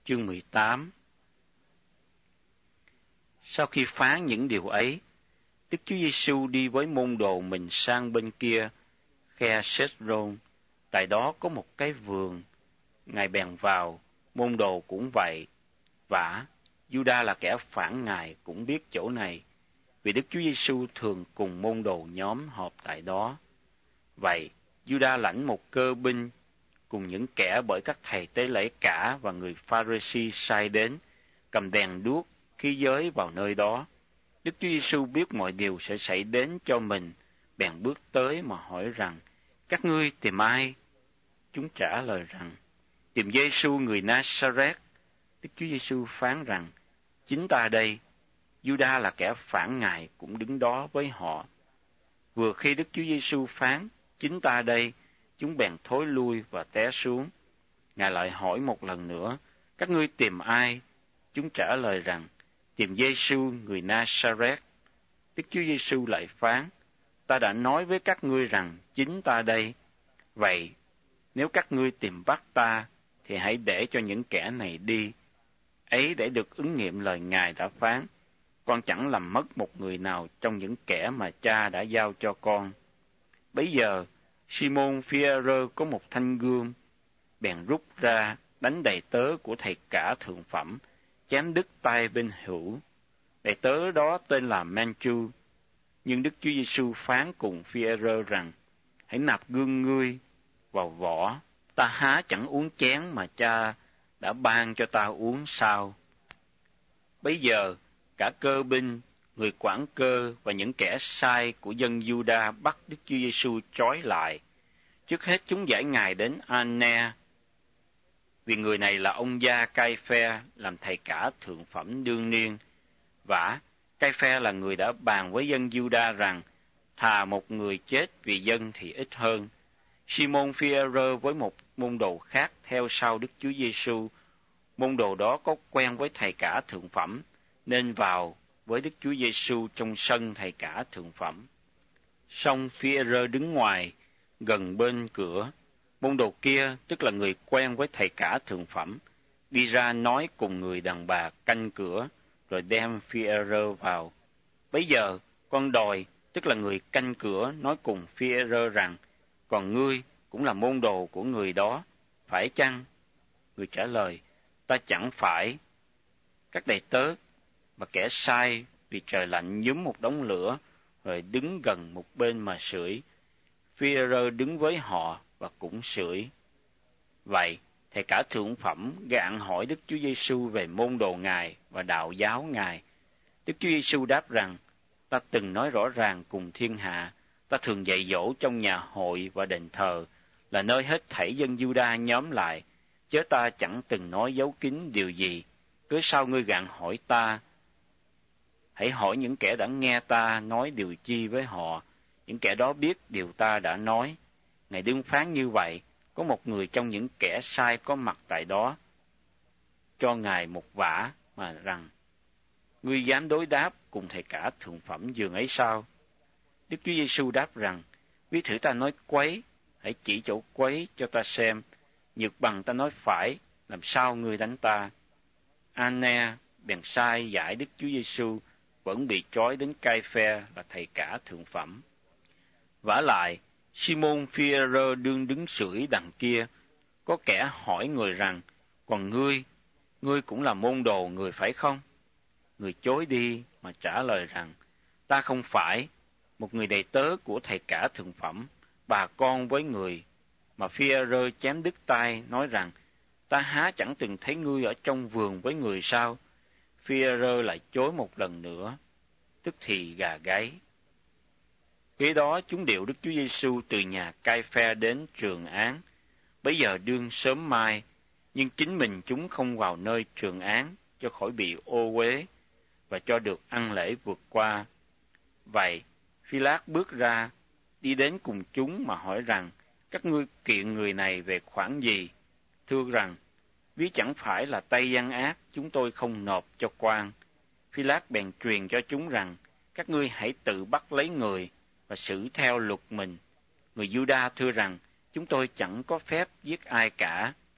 chương 18. Sau khi phán những điều ấy, Đức Chúa Giêsu đi với môn đồ mình sang bên kia khe Cedron. Tại đó có một cái vườn. Ngài bèn vào, môn đồ cũng vậy. Vả, Giuđa là kẻ phản Ngài cũng biết chỗ này, vì Đức Chúa Giêsu thường cùng môn đồ nhóm họp tại đó. Vậy, Giuđa lãnh một cơ binh cùng những kẻ bởi các thầy tế lễ cả và người Pha-ri-si sai đến, cầm đèn đuốc, khí giới vào nơi đó. Đức Chúa Giêsu biết mọi điều sẽ xảy đến cho mình, bèn bước tới mà hỏi rằng: các ngươi tìm ai? Chúng trả lời rằng: tìm Giêsu người Na-sa-rét. Đức Chúa Giêsu phán rằng: chính ta đây. Giuđa là kẻ phản Ngài cũng đứng đó với họ. Vừa khi Đức Chúa Giêsu phán: chính ta đây, chúng bèn thối lui và té xuống. Ngài lại hỏi một lần nữa: các ngươi tìm ai? Chúng trả lời rằng: tìm Giêsu người Na-sa-rét. Đức Chúa Giêsu lại phán: ta đã nói với các ngươi rằng chính ta đây. Vậy, nếu các ngươi tìm bắt ta, thì hãy để cho những kẻ này đi. Ấy để được ứng nghiệm lời Ngài đã phán: con chẳng làm mất một người nào trong những kẻ mà cha đã giao cho con. Bấy giờ, Simon Phi-e-rơ có một thanh gươm, bèn rút ra đánh đầy tớ của thầy cả thượng phẩm, chém đứt tay bên hữu. Đầy tớ đó tên là Man-chu. Nhưng Đức Chúa Giêsu phán cùng Phi-e-rơ rằng: hãy nạp gươm ngươi vào vỏ, ta há chẳng uống chén mà cha đã ban cho ta uống sao? Bấy giờ, cả cơ binh, người quản cơ và những kẻ sai của dân Giu-đa bắt Đức Chúa Giêsu trói lại. Trước hết chúng giải Ngài đến An-ne, vì người này là ông gia Cai-phe, làm thầy cả thượng phẩm đương niên. Vả, Cai-phe là người đã bàn với dân Giu-đa rằng thà một người chết vì dân thì ít hơn. Simon Phi-e-rơ với một môn đồ khác theo sau Đức Chúa Giêsu. Môn đồ đó có quen với thầy cả thượng phẩm, nên vào với Đức Chúa Giêsu trong sân thầy cả thượng phẩm. Song Phi-e-rơ đứng ngoài, gần bên cửa. Môn đồ kia, tức là người quen với thầy cả thượng phẩm, đi ra nói cùng người đàn bà canh cửa, rồi đem Phi-e-rơ vào. Bấy giờ, con đòi, tức là người canh cửa, nói cùng Phi-e-rơ rằng: còn ngươi cũng là môn đồ của người đó, phải chăng? Người trả lời: ta chẳng phải. Các đầy tớ và kẻ sai vì trời lạnh nhúm một đống lửa, rồi đứng gần một bên mà sưởi. Phi-e-rơ đứng với họ và cũng sưởi. Vậy, thầy cả thượng phẩm gạn hỏi Đức Chúa Giêsu về môn đồ Ngài và đạo giáo Ngài. Đức Chúa Giêsu đáp rằng: ta từng nói rõ ràng cùng thiên hạ, ta thường dạy dỗ trong nhà hội và đền thờ, là nơi hết thảy dân Giu-đa nhóm lại, chớ ta chẳng từng nói giấu kín điều gì. Cớ sao ngươi gạn hỏi ta? Hãy hỏi những kẻ đã nghe ta nói điều chi với họ, những kẻ đó biết điều ta đã nói. Ngài đương phán như vậy, có một người trong những kẻ sai có mặt tại đó, cho Ngài một vả mà rằng: ngươi dám đối đáp cùng thầy cả thượng phẩm giường ấy sao? Đức Chúa Giêsu đáp rằng: ví thử ta nói quấy, hãy chỉ chỗ quấy cho ta xem. Nhược bằng ta nói phải, làm sao ngươi đánh ta? An-ne bèn sai giải Đức Chúa Giêsu, vẫn bị trói đến Cai-phe là thầy cả thượng phẩm. Vả lại, Simon Phi-e-rơ đương đứng sưởi đằng kia. Có kẻ hỏi người rằng: còn ngươi cũng là môn đồ người phải không? Người chối đi mà trả lời rằng: ta không phải. Một người đầy tớ của thầy cả thượng phẩm, bà con với người mà Phi-e-rơ chém đứt tay, nói rằng: ta há chẳng từng thấy ngươi ở trong vườn với người sao? Phi-e-rơ lại chối một lần nữa, tức thì gà gáy. Kế đó chúng điệu Đức Chúa Giêsu từ nhà Cai-phe đến trường án. Bấy giờ đương sớm mai, nhưng chính mình chúng không vào nơi trường án, cho khỏi bị ô uế và cho được ăn lễ vượt qua. Vậy, Phi-lát bước ra, đi đến cùng chúng mà hỏi rằng: các ngươi kiện người này về khoản gì? Thưa rằng: ví chẳng phải là tay gian ác, chúng tôi không nộp cho quan. Phi-lát bèn truyền cho chúng rằng: các ngươi hãy tự bắt lấy người và xử theo luật mình. Người Giu-đa thưa rằng: chúng tôi chẳng có phép giết ai cả.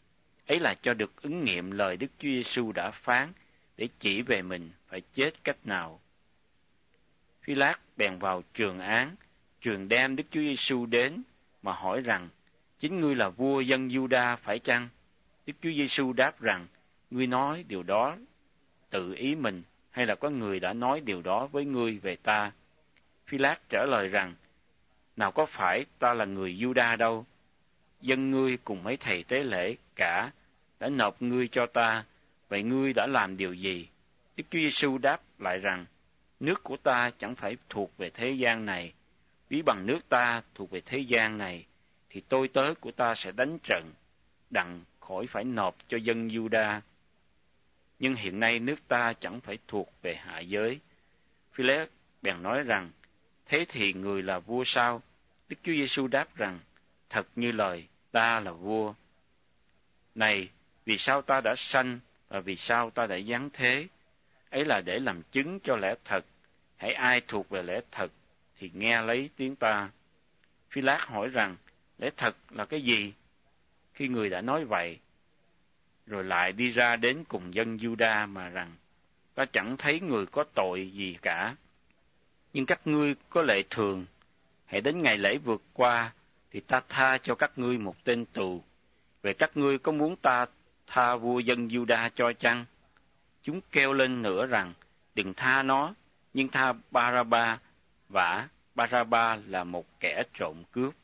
Ấy là cho được ứng nghiệm lời Đức Chúa Giêsu đã phán, để chỉ về mình phải chết cách nào. Phi-lát bèn vào trường án, truyền đem Đức Chúa Giêsu đến, mà hỏi rằng, chính ngươi là vua dân Giu-đa phải chăng? Đức Chúa Giêsu đáp rằng, ngươi nói điều đó tự ý mình, hay là có người đã nói điều đó với ngươi về ta? Phi-lát trả lời rằng, nào có phải ta là người Giu-đa đâu. Dân ngươi cùng mấy thầy tế lễ cả đã nộp ngươi cho ta, vậy ngươi đã làm điều gì? Đức Chúa Giêsu đáp lại rằng, nước của ta chẳng phải thuộc về thế gian này. Ví bằng nước ta thuộc về thế gian này, thì tôi tớ của ta sẽ đánh trận, đặng khỏi phải nộp cho dân Giu-đa. Nhưng hiện nay nước ta chẳng phải thuộc về hạ giới. Phi-lát bèn nói rằng, thế thì người là vua sao? Đức Chúa Giêsu đáp rằng, thật như lời, ta là vua. Này, vì sao ta đã sanh và vì sao ta đã giáng thế? Ấy là để làm chứng cho lẽ thật. Hãy ai thuộc về lẽ thật thì nghe lấy tiếng ta. Phi-lát hỏi rằng, lẽ thật là cái gì? Khi người đã nói vậy, rồi lại đi ra đến cùng dân Giu-đa mà rằng, ta chẳng thấy người có tội gì cả. Nhưng các ngươi có lệ thường, hãy đến ngày lễ vượt qua, thì ta tha cho các ngươi một tên tù. Vậy các ngươi có muốn ta tha vua dân Giu-đa cho chăng? Chúng kêu lên nữa rằng, đừng tha nó, nhưng tha Ba-ra-ba, vả Ba-ra-ba là một kẻ trộm cướp.